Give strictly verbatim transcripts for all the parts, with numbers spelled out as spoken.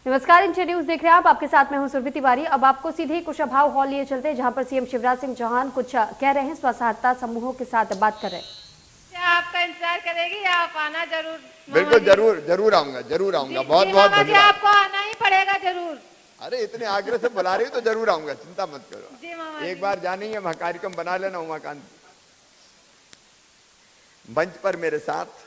नमस्कार, India news देख रहे हैं आप। आपके साथ मैं हूं सुरभि तिवारी। अब आपको सीधे कुशाभाव हॉल लिए चलते हैं, जहां पर सीएम शिवराज सिंह चौहान कुछ कह रहे हैं, स्व सहायता समूहों के साथ बात कर रहे हैं। आपका इंतजार करेगी या आप आना जरूर? बिल्कुल जरूर जरूर आऊंगा जरूर आऊंगा। बहुत बहुत धन्यवाद। आपको आना ही पड़ेगा जरूर। अरे इतने आग्रह से बुला रही हो तो जरूर आऊंगा, चिंता मत करो। जी मामा, एक बार जानी है, कार्यक्रम बना लेना। उमाकांत मंच पर मेरे साथ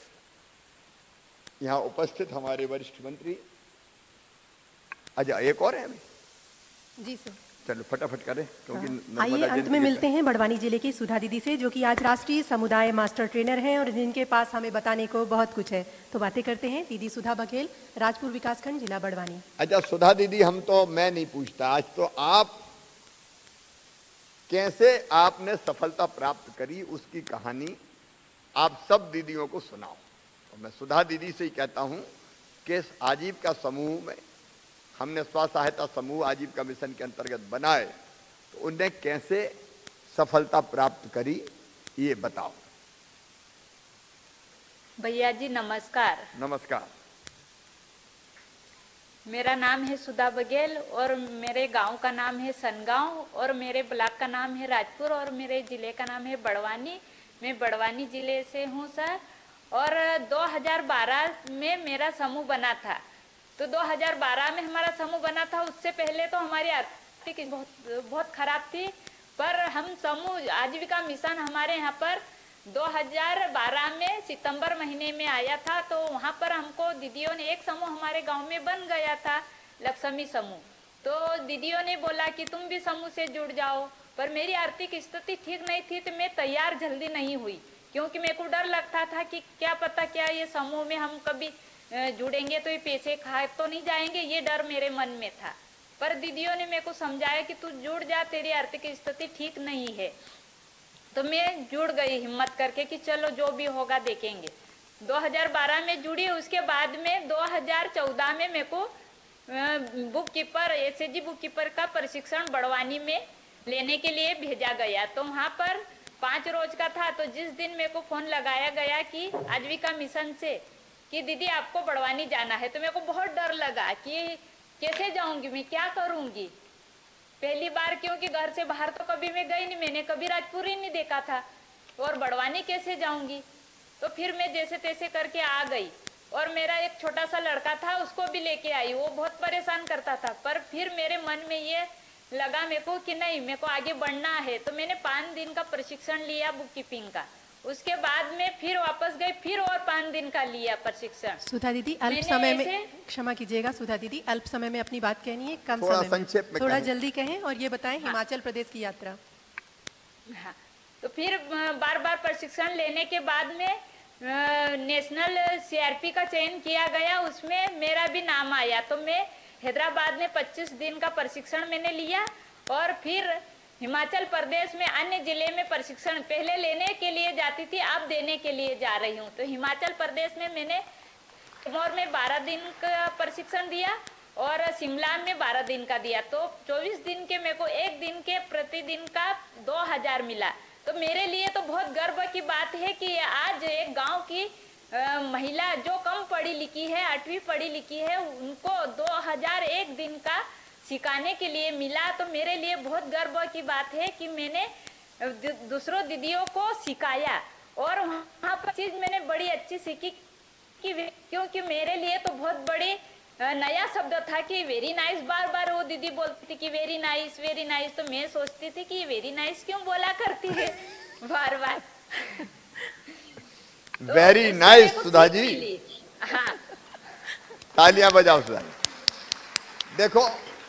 यहाँ उपस्थित हमारे वरिष्ठ मंत्री अच्छा एक और है अभी। जी सर, चलो फटाफट करें क्योंकि आइए अंत में मिलते हैं बड़वानी जिले की सुधा दीदी से, जो कि आज राष्ट्रीय समुदाय मास्टर ट्रेनर हैं और जिनके पास हमें बताने को बहुत कुछ है। तो बातें करते हैं दीदी सुधा बघेल, राजपुर विकासखंड, जिला बड़वानी। अच्छा सुधा दीदी, हम तो मैं नहीं पूछता, आज तो आप कैसे आपने सफलता प्राप्त करी उसकी कहानी आप सब दीदियों को सुनाओ। तो मैं सुधा दीदी से ही कहता हूं कि इस आजीविका समूह में हमने स्व सहायता समूह आजीविका मिशन के अंतर्गत बनाए, तो उन्हें कैसे सफलता प्राप्त करी ये बताओ। भैया जी नमस्कार। नमस्कार। मेरा नाम है सुधा बघेल और मेरे गांव का नाम है सनगांव और मेरे ब्लॉक का नाम है राजपुर और मेरे जिले का नाम है बड़वानी। मैं बड़वानी जिले से हूँ सर। और दो हज़ार बारह में मेरा समूह बना था। तो दो हज़ार बारह में हमारा समूह बना था। उससे पहले तो हमारी आर्थिक बहुत बहुत खराब थी, पर हम समूह आजीविका मिशन हमारे यहाँ पर दो हज़ार बारह में सितंबर महीने में आया था। तो वहाँ पर हमको दीदियों ने एक समूह हमारे गांव में बन गया था, लक्ष्मी समूह। तो दीदियों ने बोला कि तुम भी समूह से जुड़ जाओ, पर मेरी आर्थिक स्थिति ठीक नहीं थी तो मैं तैयार जल्दी नहीं हुई, क्योंकि मेरे को डर लगता था कि क्या पता क्या ये समूह में हम कभी जुड़ेंगे तो ये पैसे खाए तो नहीं जाएंगे, ये डर मेरे मन में था। पर दीदियों ने मेरे को समझाया कि तू जुड़ जा, तेरी आर्थिक स्थिति ठीक नहीं है। तो मैं जुड़ गई हिम्मत करके कि चलो जो भी होगा देखेंगे। दो हज़ार बारह में जुड़ी। उसके बाद में दो हज़ार चौदह में मेरे को book keeper SSG book keeper का प्रशिक्षण बड़वानी में लेने के लिए भेजा गया। तो वहाँ पर पाँच रोज का था। तो जिस दिन मेरे को फोन लगाया गया कि आजीविका मिशन से कि दीदी आपको बड़वानी जाना है, तो मेरे को बहुत डर लगा कि कैसे जाऊंगी, मैं क्या करूंगी पहली बार, क्योंकि घर से बाहर तो कभी मैं गई नहीं, मैंने कभी राजपुर ही नहीं देखा था और बड़वानी कैसे जाऊंगी। तो फिर मैं जैसे तैसे करके आ गई और मेरा एक छोटा सा लड़का था, उसको भी लेके आई। वो बहुत परेशान करता था, पर फिर मेरे मन में ये लगा मेरे को कि नहीं, मेरे को आगे बढ़ना है। तो मैंने पाँच दिन का प्रशिक्षण लिया बुक कीपिंग का। उसके बाद में फिर वापस गई, फिर और पाँच दिन का लिया प्रशिक्षण। सुधा दीदी अल्प समय में, क्षमा कीजिएगा सुधा दीदी, अल्प समय में अपनी बात कहनी है, कम थोड़ा समय संक्षेप में थोड़ा कहें। जल्दी कहें और ये बताएं। हाँ। हिमाचल प्रदेश की यात्रा। हाँ, तो फिर बार बार प्रशिक्षण लेने के बाद में नेशनल सीआरपी का चयन किया गया, उसमें मेरा भी नाम आया। तो मैं हैदराबाद में पच्चीस दिन का प्रशिक्षण मैंने लिया और फिर हिमाचल प्रदेश में अन्य जिले में प्रशिक्षण पहले लेने के लिए जाती थी, अब देने के लिए जा रही हूँ। तो हिमाचल प्रदेश में मैंने सिरमौर में बारह दिन का प्रशिक्षण दिया और शिमला में बारह दिन का दिया। तो चौबीस दिन के मेरे को एक दिन के प्रतिदिन का दो हजार मिला। तो मेरे लिए तो बहुत गर्व की बात है कि आज एक गाँव की आ, महिला जो कम पढ़ी लिखी है, आठवीं पढ़ी लिखी है, उनको दो हजार एक दिन का सिखाने के लिए मिला। तो मेरे लिए बहुत गर्व की बात है कि मैंने दूसरों दीदियों को सिखाया। और वहाँ पर चीज मैंने बड़ी अच्छी सीखी कि क्योंकि मेरे लिए तो बहुत बड़ी नया शब्द था कि वेरी नाइस। बार बार वो दीदी बोलती थी कि वेरी नाइस वेरी नाइस। तो मैं सोचती थी कि वेरी नाइस क्यों बोला करती है बार बार। वेरी नाइस सुधा जी, हाँ, तालियां बजाओ सुधा जी। देखो,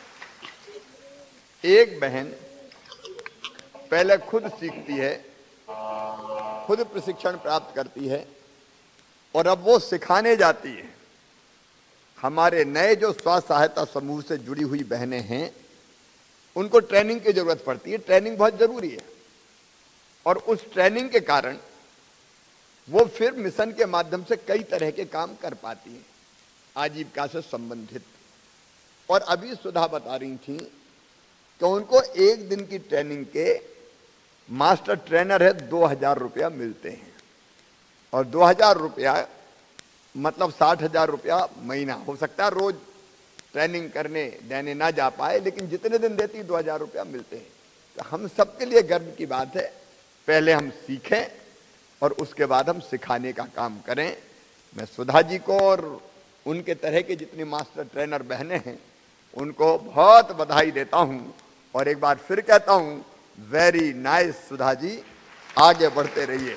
एक बहन पहले खुद सीखती है, खुद प्रशिक्षण प्राप्त करती है और अब वो सिखाने जाती है। हमारे नए जो स्व सहायता समूह से जुड़ी हुई बहनें हैं, उनको ट्रेनिंग की जरूरत पड़ती है। ट्रेनिंग बहुत जरूरी है और उस ट्रेनिंग के कारण वो फिर मिशन के माध्यम से कई तरह के काम कर पाती है आजीविका से संबंधित। और अभी सुधा बता रही थी कि उनको एक दिन की ट्रेनिंग के मास्टर ट्रेनर है दो हजार रुपया मिलते हैं और दो हजार रुपया मतलब साठ हजार रुपया महीना हो सकता है रोज ट्रेनिंग करने देने ना जा पाए, लेकिन जितने दिन देती दो हजार रुपया मिलते हैं। तो हम सबके लिए गर्व की बात है, पहले हम सीखें और उसके बाद हम सिखाने का काम करें। मैं सुधा जी को और उनके तरह के जितनी मास्टर ट्रेनर बहनें हैं उनको बहुत बधाई देता हूं और एक बार फिर कहता हूं, वेरी नाइस सुधा जी, आगे बढ़ते रहिए।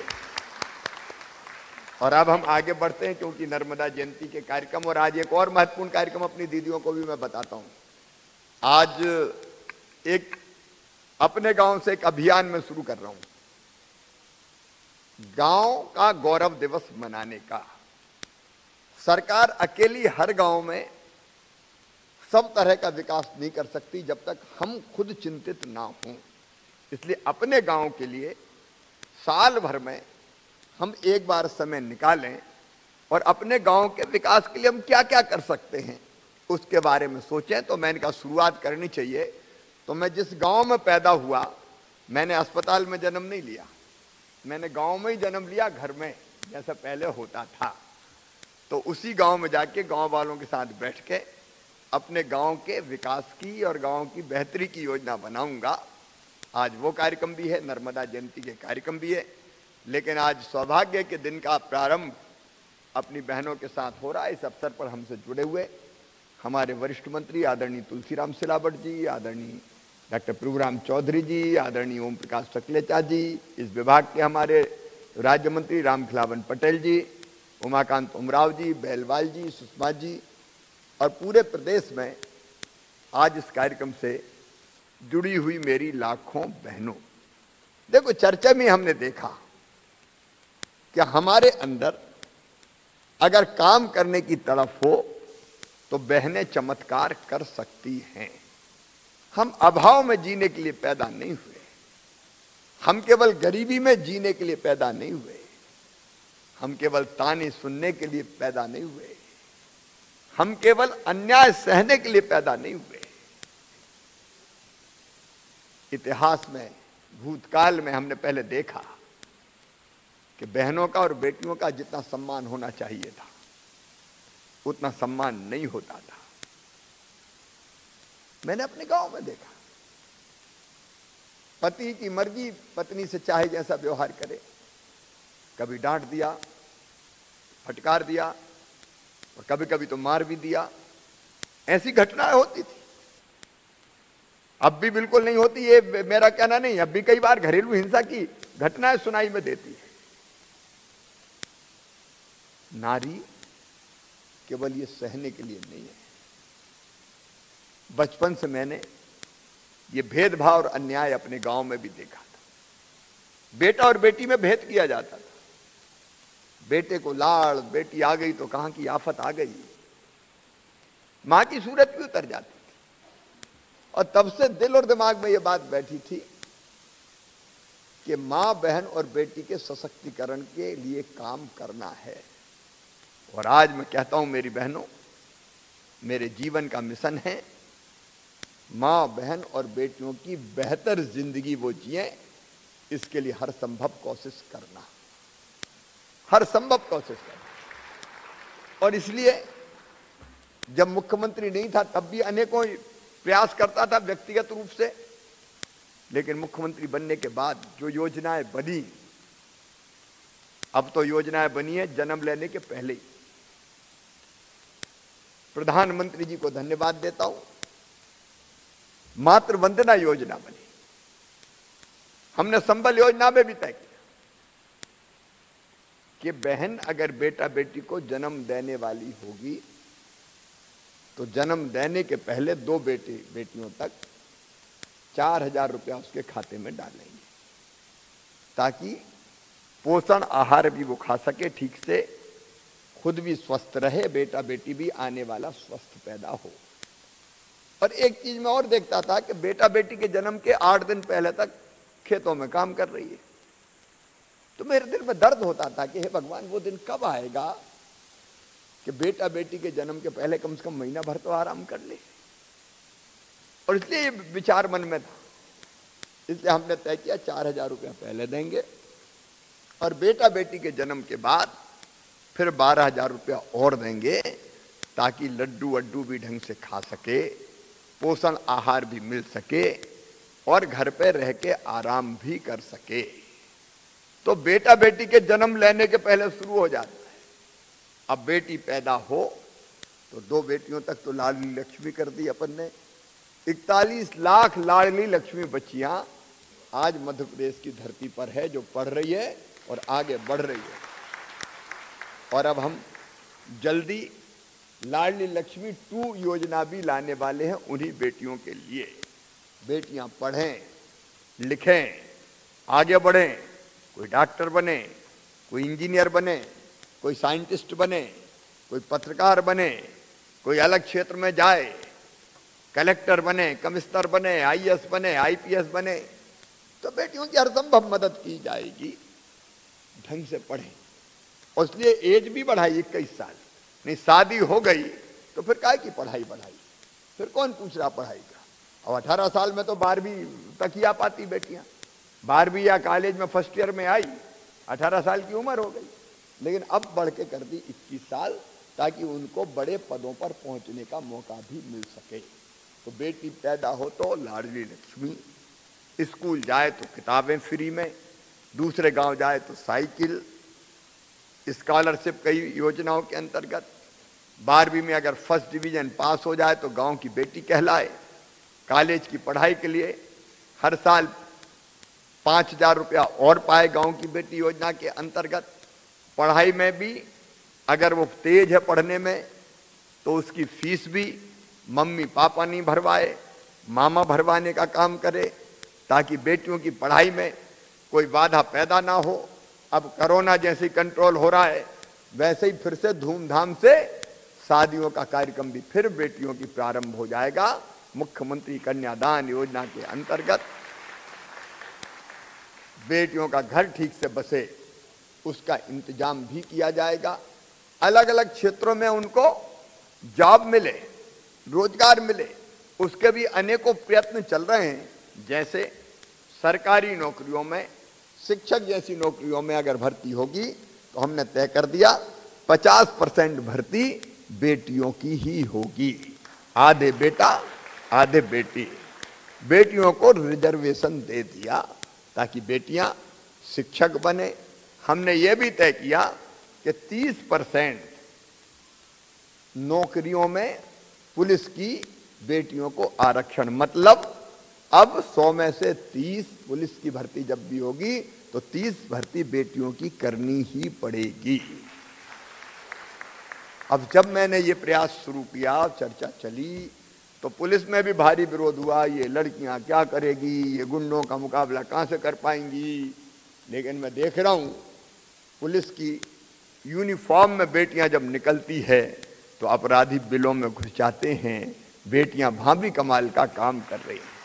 और अब हम आगे बढ़ते हैं क्योंकि नर्मदा जयंती के कार्यक्रम, और आज एक और महत्वपूर्ण कार्यक्रम अपनी दीदियों को भी मैं बताता हूं। आज एक अपने गांव से एक अभियान में शुरू कर रहा हूं, गांव का गौरव दिवस मनाने का। सरकार अकेली हर गांव में सब तरह का विकास नहीं कर सकती जब तक हम खुद चिंतित ना हों। इसलिए अपने गांव के लिए साल भर में हम एक बार समय निकालें और अपने गांव के विकास के लिए हम क्या क्या कर सकते हैं उसके बारे में सोचें। तो मैंने कहा शुरुआत करनी चाहिए। तो मैं जिस गांव में पैदा हुआ, मैंने अस्पताल में जन्म नहीं लिया, मैंने गांव में ही जन्म लिया, घर में जैसा पहले होता था। तो उसी गांव में जाके गांव वालों के साथ बैठ के अपने गांव के विकास की और गांव की बेहतरी की योजना बनाऊंगा। आज वो कार्यक्रम भी है, नर्मदा जयंती के कार्यक्रम भी है, लेकिन आज सौभाग्य के दिन का प्रारंभ अपनी बहनों के साथ हो रहा है। इस अवसर पर हमसे जुड़े हुए हमारे वरिष्ठ मंत्री आदरणीय तुलसीराम सिलावट जी, आदरणीय डॉक्टर प्रभुराम चौधरी जी, आदरणीय ओम प्रकाश सकलेचा जी, इस विभाग के हमारे राज्य मंत्री रामखिलावन पटेल जी, उमाकांत उमराव जी, बेलवाल जी, सुषमा जी, और पूरे प्रदेश में आज इस कार्यक्रम से जुड़ी हुई मेरी लाखों बहनों। देखो, चर्चा में हमने देखा कि हमारे अंदर अगर काम करने की तड़फ हो तो बहनें चमत्कार कर सकती हैं। हम अभाव में जीने के लिए पैदा नहीं हुए, हम केवल गरीबी में जीने के लिए पैदा नहीं हुए, हम केवल ताने सुनने के लिए पैदा नहीं हुए, हम केवल अन्याय सहने के लिए पैदा नहीं हुए। इतिहास में, भूतकाल में हमने पहले देखा कि बहनों का और बेटियों का जितना सम्मान होना चाहिए था उतना सम्मान नहीं होता था। मैंने अपने गांव में देखा, पति की मर्जी, पत्नी से चाहे जैसा व्यवहार करे, कभी डांट दिया, फटकार दिया और कभी कभी तो मार भी दिया। ऐसी घटनाएं होती थी, अब भी बिल्कुल नहीं होती, ये मेरा कहना नहीं। अब भी कई बार घरेलू हिंसा की घटनाएं सुनाई में देती है। नारी केवल ये सहने के लिए नहीं है। बचपन से मैंने ये भेदभाव और अन्याय अपने गांव में भी देखा था। बेटा और बेटी में भेद किया जाता था। बेटे को लाड़, बेटी आ गई तो कहां की आफत आ गई, मां की सूरत भी उतर जाती थी। और तब से दिल और दिमाग में यह बात बैठी थी कि मां, बहन और बेटी के सशक्तिकरण के लिए काम करना है। और आज मैं कहता हूं मेरी बहनों, मेरे जीवन का मिशन है मां, बहन और बेटियों की बेहतर जिंदगी वो जिए, इसके लिए हर संभव कोशिश करना, हर संभव कोशिश करना। और इसलिए जब मुख्यमंत्री नहीं था तब भी अनेकों प्रयास करता था व्यक्तिगत रूप से, लेकिन मुख्यमंत्री बनने के बाद जो योजनाएं बनी, अब तो योजनाएं बनी है जन्म लेने के पहले ही। प्रधानमंत्री जी को धन्यवाद देता हूं, मातृ वंदना योजना बनी। हमने संबल योजना में भी तय किया कि बहन अगर बेटा बेटी को जन्म देने वाली होगी तो जन्म देने के पहले दो बेटे बेटियों तक चार हजार रुपया उसके खाते में डालेंगे, ताकि पोषण आहार भी वो खा सके ठीक से, खुद भी स्वस्थ रहे, बेटा बेटी भी आने वाला स्वस्थ पैदा हो। और एक चीज मैं और देखता था कि बेटा बेटी के जन्म के आठ दिन पहले तक खेतों में काम कर रही है, तो मेरे दिल में दर्द होता था कि हे भगवान, वो दिन कब आएगा कि बेटा बेटी के जन्म के पहले कम से कम महीना भर तो आराम कर ले। और इसलिए ये विचार मन में था, इसलिए हमने तय किया चार हजार रुपया पहले देंगे और बेटा बेटी के जन्म के बाद फिर बारह हजार रुपया और देंगे, ताकि लड्डू वड्डू भी ढंग से खा सके, पोषण आहार भी मिल सके और घर पे रह के आराम भी कर सके। तो बेटा बेटी के जन्म लेने के पहले शुरू हो जाता है। अब बेटी पैदा हो तो दो बेटियों तक तो लाडली लक्ष्मी कर दी अपन ने। इकतालीस लाख लाडली लक्ष्मी बच्चियां आज मध्य प्रदेश की धरती पर है, जो पढ़ रही है और आगे बढ़ रही है। और अब हम जल्दी लाडली लक्ष्मी टू योजना भी लाने वाले हैं उन्हीं बेटियों के लिए। बेटियां पढ़ें, लिखें, आगे बढ़ें, कोई डॉक्टर बने, कोई इंजीनियर बने, कोई साइंटिस्ट बने, कोई पत्रकार बने, कोई अलग क्षेत्र में जाए, कलेक्टर बने, कमिश्नर बने, आईएएस बने, आईपीएस बने, तो बेटियों की हर संभव मदद की जाएगी। ढंग से पढ़ें और इसलिए एज भी बढ़ाई इक्कीस साल। नहीं शादी हो गई तो फिर काय की पढ़ाई बढ़ाई, फिर कौन पूछ रहा पढ़ाई का। अब अठारह साल में तो बारहवीं तक ही आ पाती बेटियां, बारहवीं या कॉलेज में फर्स्ट ईयर में आई, अठारह साल की उम्र हो गई। लेकिन अब बढ़ के कर दी इक्कीस साल, ताकि उनको बड़े पदों पर पहुंचने का मौका भी मिल सके। तो बेटी पैदा हो तो लाडली लक्ष्मी, स्कूल जाए तो किताबें फ्री में, दूसरे गांव जाए तो साइकिल, स्कॉलरशिप कई योजनाओं के अंतर्गत, बारहवीं में अगर फर्स्ट डिवीजन पास हो जाए तो गांव की बेटी कहलाए। कॉलेज की पढ़ाई के लिए हर साल पाँच हजार रुपया और पाए गांव की बेटी योजना के अंतर्गत। पढ़ाई में भी अगर वो तेज है पढ़ने में तो उसकी फीस भी मम्मी पापा नहीं भरवाए, मामा भरवाने का काम करे, ताकि बेटियों की पढ़ाई में कोई बाधा पैदा ना हो। अब कोरोना जैसे कंट्रोल हो रहा है, वैसे ही फिर से धूमधाम से शादियों का कार्यक्रम भी फिर बेटियों की प्रारंभ हो जाएगा। मुख्यमंत्री कन्यादान योजना के अंतर्गत बेटियों का घर ठीक से बसे उसका इंतजाम भी किया जाएगा। अलग अलग क्षेत्रों में उनको जॉब मिले, रोजगार मिले, उसके भी अनेकों प्रयत्न चल रहे हैं। जैसे सरकारी नौकरियों में, शिक्षक जैसी नौकरियों में अगर भर्ती होगी तो हमने तय कर दिया पचास परसेंट भर्ती बेटियों की ही होगी, आधे बेटा आधे बेटी। बेटियों को रिजर्वेशन दे दिया ताकि बेटियां शिक्षक बने। हमने ये भी तय किया कि तीस परसेंट नौकरियों में पुलिस की बेटियों को आरक्षण, मतलब अब सौ में से तीस पुलिस की भर्ती जब भी होगी तो तीस भर्ती बेटियों की करनी ही पड़ेगी। अब जब मैंने ये प्रयास शुरू किया, चर्चा चली, तो पुलिस में भी भारी विरोध हुआ। ये लड़कियां क्या करेगी, ये गुंडों का मुकाबला कहां से कर पाएंगी। लेकिन मैं देख रहा हूं पुलिस की यूनिफॉर्म में बेटियां जब निकलती है तो अपराधी बिलों में घुस जाते हैं। बेटियां भाभी कमाल का काम कर रही हैं।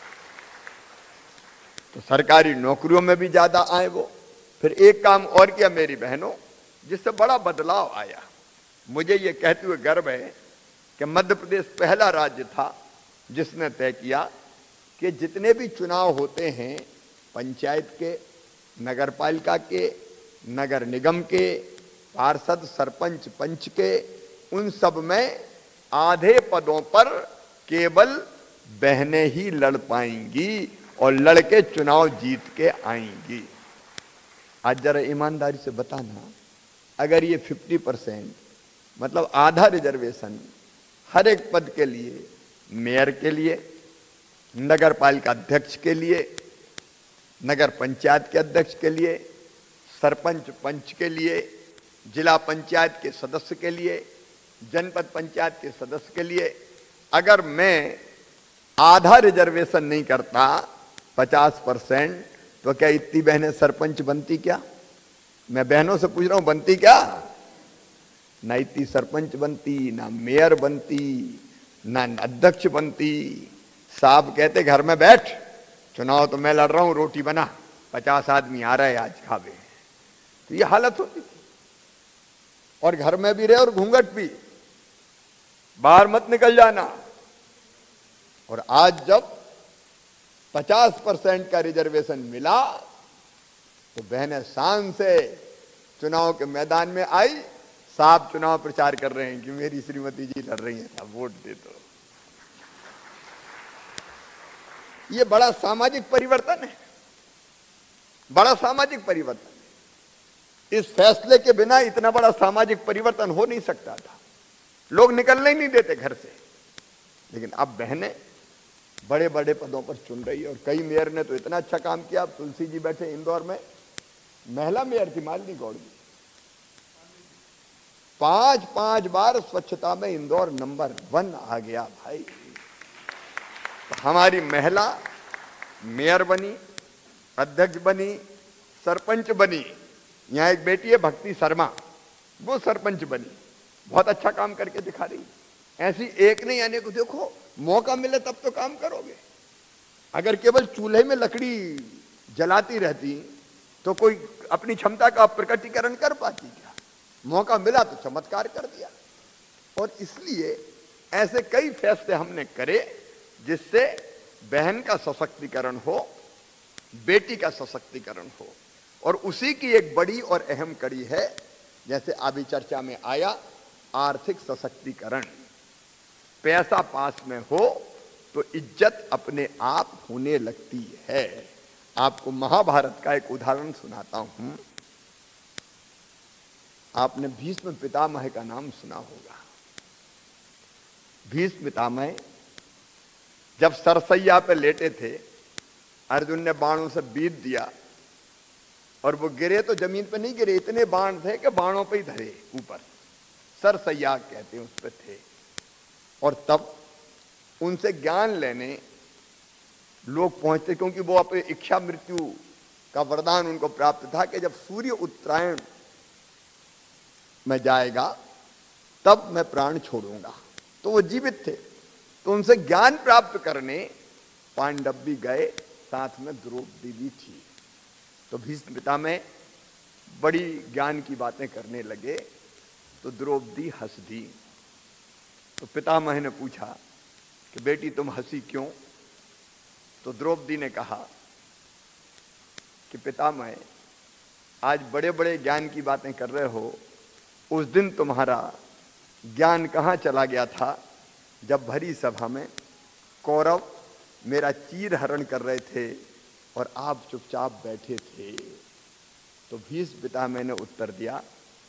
तो सरकारी नौकरियों में भी ज्यादा आए वो। फिर एक काम और किया मेरी बहनों, जिससे बड़ा बदलाव आया। मुझे ये कहते हुए गर्व है कि मध्य प्रदेश पहला राज्य था जिसने तय किया कि जितने भी चुनाव होते हैं, पंचायत के, नगर पालिका के, नगर निगम के, पार्षद, सरपंच, पंच के, उन सब में आधे पदों पर केवल बहनें ही लड़ पाएंगी और लड़के चुनाव जीत के आएंगी। आज जरा ईमानदारी से बताना, अगर ये पचास परसेंट मतलब आधा रिजर्वेशन हर एक पद के लिए, मेयर के लिए, नगर पालिका अध्यक्ष के लिए, नगर पंचायत के अध्यक्ष के लिए, सरपंच पंच के लिए, जिला पंचायत के सदस्य के लिए, जनपद पंचायत के सदस्य के लिए, अगर मैं आधा रिजर्वेशन नहीं करता पचास परसेंट, तो क्या इतनी बहनें सरपंच बनती क्या? मैं बहनों से पूछ रहा हूं, बनती क्या? ना इतनी सरपंच बनती, ना मेयर बनती, ना अध्यक्ष बनती। साहब कहते घर में बैठ, चुनाव तो मैं लड़ रहा हूं, रोटी बना, पचास आदमी आ रहे आज खावे। तो ये हालत होती थी। और घर में भी रहे और घूंघट भी, बाहर मत निकल जाना। और आज जब पचास परसेंट का रिजर्वेशन मिला तो बहनें शान से चुनाव के मैदान में आई, साहब चुनाव प्रचार कर रहे हैं कि मेरी श्रीमती जी लड़ रही हैं, साहब वोट दे दो। ये बड़ा सामाजिक परिवर्तन है, बड़ा सामाजिक परिवर्तन। इस फैसले के बिना इतना बड़ा सामाजिक परिवर्तन हो नहीं सकता था। लोग निकलने ही नहीं देते घर से। लेकिन अब बहनें बड़े बड़े पदों पर चुन रही है। और कई मेयर ने तो इतना अच्छा काम किया। अब तुलसी जी बैठे इंदौर में, महिला मेयर थी मालिनी गौड़ जी, पांच पांच बार स्वच्छता में इंदौर नंबर वन आ गया भाई। तो हमारी महिला मेयर बनी, अध्यक्ष बनी, सरपंच बनी। यहां एक बेटी है भक्ति शर्मा, वो सरपंच बनी, बहुत अच्छा काम करके दिखा रही। ऐसी एक नहीं आने को, देखो मौका मिले तब तो काम करोगे। अगर केवल चूल्हे में लकड़ी जलाती रहती तो कोई अपनी क्षमता का प्रकटीकरण कर पाती क्या? मौका मिला तो चमत्कार कर दिया। और इसलिए ऐसे कई फैसले हमने करे जिससे बहन का सशक्तिकरण हो, बेटी का सशक्तिकरण हो। और उसी की एक बड़ी और अहम कड़ी है, जैसे अभी चर्चा में आया, आर्थिक सशक्तिकरण। पैसा पास में हो तो इज्जत अपने आप होने लगती है। आपको महाभारत का एक उदाहरण सुनाता हूं। आपने भीष्म पितामह का नाम सुना होगा। भीष्म पितामह जब सरसैया पे लेटे थे, अर्जुन ने बाणों से बीत दिया और वो गिरे तो जमीन पे नहीं गिरे, इतने बाण थे कि बाणों पे ही धरे ऊपर, सरसैया कहते हैं उस पे थे। और तब उनसे ज्ञान लेने लोग पहुंचते, क्योंकि वो अपनी इच्छा मृत्यु का वरदान उनको प्राप्त था कि जब सूर्य उत्तरायण में जाएगा तब मैं प्राण छोड़ूंगा। तो वो जीवित थे, तो उनसे ज्ञान प्राप्त करने पांडव भी गए, साथ में द्रौपदी भी थी। तो भीष्म पितामह बड़ी ज्ञान की बातें करने लगे तो द्रौपदी हंस दी। तो पितामह ने पूछा कि बेटी तुम हंसी क्यों? तो द्रौपदी ने कहा कि पितामह आज बड़े बड़े ज्ञान की बातें कर रहे हो, उस दिन तुम्हारा ज्ञान कहाँ चला गया था जब भरी सभा में कौरव मेरा चीर हरण कर रहे थे और आप चुपचाप बैठे थे। तो भीष्म पितामह ने उत्तर दिया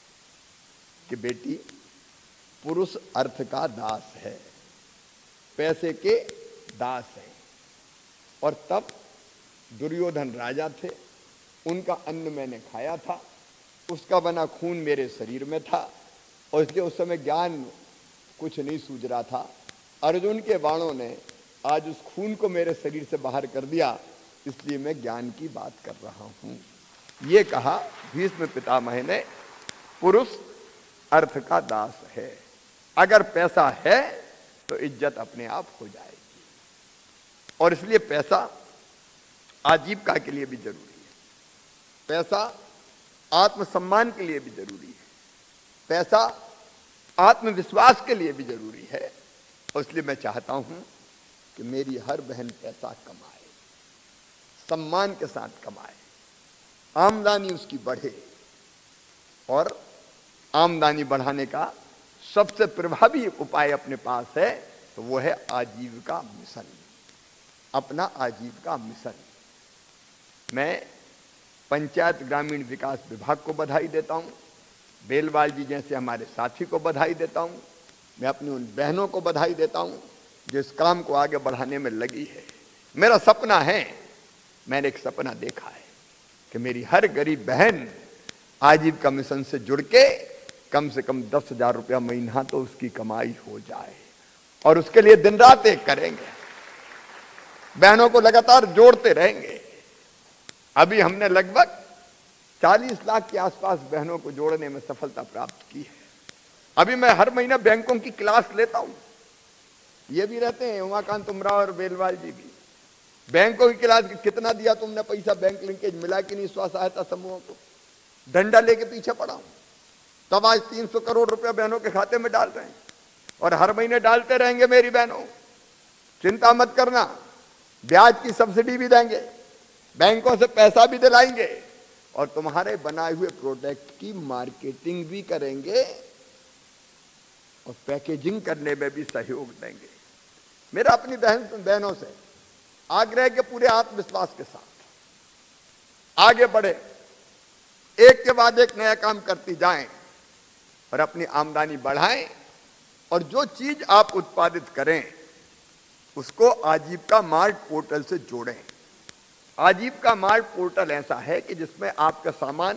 कि बेटी पुरुष अर्थ का दास है, पैसे के दास है। और तब दुर्योधन राजा थे, उनका अन्न मैंने खाया था, उसका बना खून मेरे शरीर में था और इसलिए उस समय ज्ञान कुछ नहीं सूझ रहा था। अर्जुन के बाणों ने आज उस खून को मेरे शरीर से बाहर कर दिया, इसलिए मैं ज्ञान की बात कर रहा हूं। ये कहा भीष्म पितामह ने, पुरुष अर्थ का दास है। अगर पैसा है तो इज्जत अपने आप हो जाएगी। और इसलिए पैसा आजीविका के लिए भी जरूरी है, पैसा आत्मसम्मान के लिए भी जरूरी है, पैसा आत्मविश्वास के लिए भी जरूरी है। और इसलिए मैं चाहता हूं कि मेरी हर बहन पैसा कमाए, सम्मान के साथ कमाए, आमदनी उसकी बढ़े। और आमदनी बढ़ाने का सबसे प्रभावी उपाय अपने पास है, तो वो है आजीविका मिशन, अपना आजीविका मिशन। मैं पंचायत ग्रामीण विकास विभाग को बधाई देता हूं, बेलवाल जी जैसे हमारे साथी को बधाई देता हूं। मैं अपनी उन बहनों को बधाई देता हूं जो इस काम को आगे बढ़ाने में लगी है। मेरा सपना है, मैंने एक सपना देखा है कि मेरी हर गरीब बहन आजीविका मिशन से जुड़ के कम से कम दस हजार रुपया महीना तो उसकी कमाई हो जाए। और उसके लिए दिन रात एक करेंगे, बहनों को लगातार जोड़ते रहेंगे। अभी हमने लगभग चालीस लाख के आसपास बहनों को जोड़ने में सफलता प्राप्त की है। अभी मैं हर महीना बैंकों की क्लास लेता हूं, ये भी रहते हैं उमाकांत उमराव और बेलवाल जी भी। बैंकों की क्लास कितना दिया तुमने पैसा, बैंक लिंकेज मिला कि नहीं स्व सहायता समूहों को? डंडा लेके पीछे पड़ा हूं। तब आज तीन सौ करोड़ रुपया बहनों के खाते में डाल रहे हैं और हर महीने डालते रहेंगे मेरी बहनों। चिंता मत करना, ब्याज की सब्सिडी भी देंगे, बैंकों से पैसा भी दिलाएंगे और तुम्हारे बनाए हुए प्रोडक्ट की मार्केटिंग भी करेंगे और पैकेजिंग करने में भी सहयोग देंगे। मेरा अपनी बहन बहनों से आग्रह के पूरे आत्मविश्वास के साथ आगे बढ़े, एक के बाद एक नया काम करती जाएं और अपनी आमदनी बढ़ाएं, और जो चीज आप उत्पादित करें उसको आजीविका मार्ट पोर्टल से जोड़ें। आजीविका मार्ट पोर्टल ऐसा है कि जिसमें आपका सामान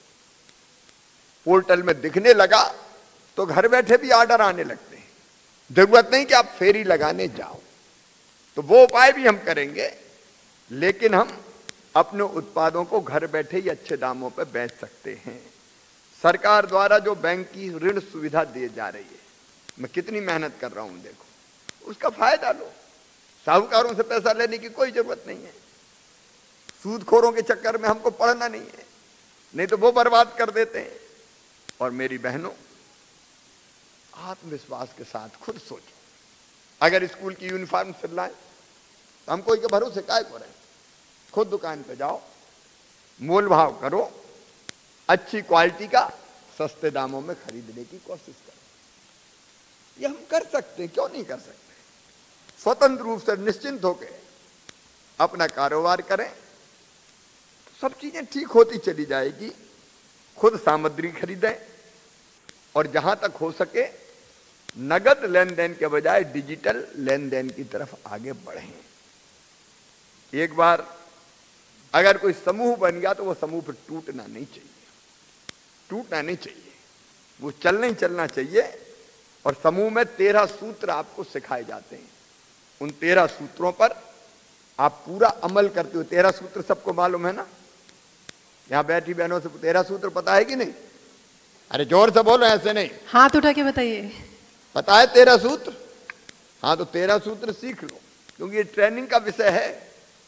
पोर्टल में दिखने लगा तो घर बैठे भी ऑर्डर आने लगते हैं, जरूरत नहीं कि आप फेरी लगाने जाओ। तो वो उपाय भी हम करेंगे, लेकिन हम अपने उत्पादों को घर बैठे ही अच्छे दामों पर बेच सकते हैं। सरकार द्वारा जो बैंक की ऋण सुविधा दी जा रही है, मैं कितनी मेहनत कर रहा हूं, देखो उसका फायदा लो। साहूकारों से पैसा लेने की कोई जरूरत नहीं है, सूदखोरों के चक्कर में हमको पड़ना नहीं है, नहीं तो वो बर्बाद कर देते हैं। और मेरी बहनों, आत्मविश्वास के साथ खुद सोचो, अगर स्कूल की यूनिफॉर्म सिलवाएं तो हम कोई के भरोसे काय को रहे, खुद दुकान पे जाओ, मोल भाव करो, अच्छी क्वालिटी का सस्ते दामों में खरीदने की कोशिश करो। ये हम कर सकते हैं, क्यों नहीं कर सकते? स्वतंत्र रूप से निश्चिंत होकर अपना कारोबार करें, सब चीजें ठीक होती चली जाएगी। खुद सामग्री खरीदें और जहां तक हो सके नगद लेन देन के बजाय डिजिटल लेन देन की तरफ आगे बढ़ें। एक बार अगर कोई समूह बन गया तो वो समूह फिर टूटना नहीं चाहिए, टूटना नहीं चाहिए, वो चलना ही चलना चाहिए। और समूह में तेरह सूत्र आपको सिखाए जाते हैं, उन तेरह सूत्रों पर आप पूरा अमल करते हो। तेरह सूत्र सबको मालूम है ना? यहां बैठी बहनों से तेरह सूत्र पता है कि नहीं? अरे जोर से बोलो, ऐसे नहीं, हाथ उठा के बताइए। पता है तेरह सूत्र? हाँ, तो तेरह सूत्र सीख लो, क्योंकि ये ट्रेनिंग का विषय है।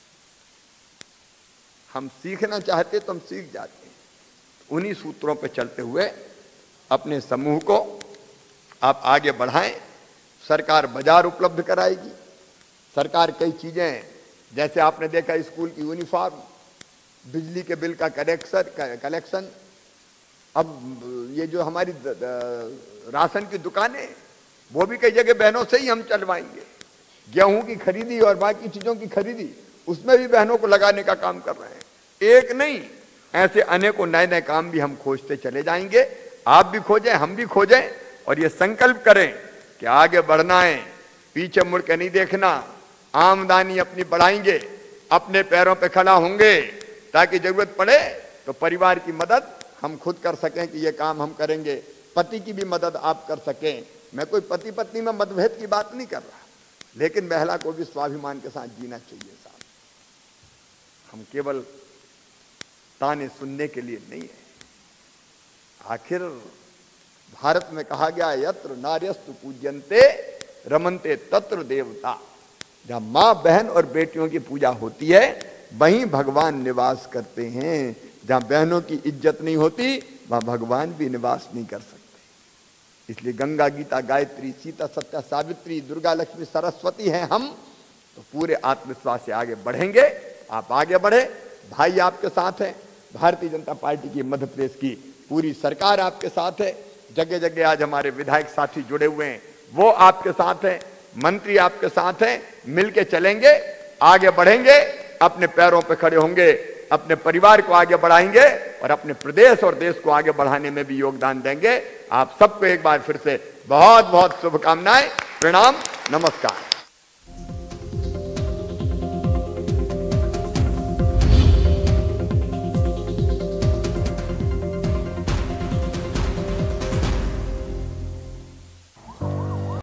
हम सीखना चाहते तो हम सीख जाते हैं। उन्हीं सूत्रों पर चलते हुए अपने समूह को आप आगे बढ़ाएं। सरकार बाजार उपलब्ध कराएगी, सरकार कई चीजें, जैसे आपने देखा स्कूल की यूनिफॉर्म, बिजली के बिल का कलेक्शन कलेक्शन अब ये जो हमारी राशन की दुकानें, वो भी कई जगह बहनों से ही हम चलवाएंगे। गेहूं की खरीदी और बाकी चीजों की खरीदी, उसमें भी बहनों को लगाने का काम कर रहे हैं। एक नहीं, ऐसे अनेकों नए नए काम भी हम खोजते चले जाएंगे। आप भी खोजें, हम भी खोजें, और ये संकल्प करें कि आगे बढ़ना है, पीछे मुड़ के नहीं देखना। आमदनी अपनी बढ़ाएंगे, अपने पैरों पे खड़ा होंगे, ताकि जरूरत पड़े तो परिवार की मदद हम खुद कर सकें कि ये काम हम करेंगे। पति की भी मदद आप कर सकें। मैं कोई पति पत्नी में मतभेद की बात नहीं कर रहा, लेकिन महिला को भी स्वाभिमान के साथ जीना चाहिए साहब। हम केवल ताने सुनने के लिए नहीं है। आखिर भारत में कहा गया, यत्र नार्यस्तु पूज्यन्ते रमन्ते तत्र देवता। जहां मां, बहन और बेटियों की पूजा होती है, वहीं भगवान निवास करते हैं। जहां बहनों की इज्जत नहीं होती, वहां भगवान भी निवास नहीं कर सकते। इसलिए गंगा, गीता, गायत्री, सीता, सत्या, सावित्री, दुर्गा, लक्ष्मी, सरस्वती हैं हम, तो पूरे आत्मविश्वास से आगे बढ़ेंगे। आप आगे बढ़े, भाई आपके साथ है, भारतीय जनता पार्टी की मध्य प्रदेश की पूरी सरकार आपके साथ है। जगह जगह आज हमारे विधायक साथी जुड़े हुए हैं, वो आपके साथ हैं, मंत्री आपके साथ हैं। मिलके चलेंगे, आगे बढ़ेंगे, अपने पैरों पे खड़े होंगे, अपने परिवार को आगे बढ़ाएंगे और अपने प्रदेश और देश को आगे बढ़ाने में भी योगदान देंगे। आप सबको एक बार फिर से बहुत बहुत शुभकामनाएं, प्रणाम, नमस्कार।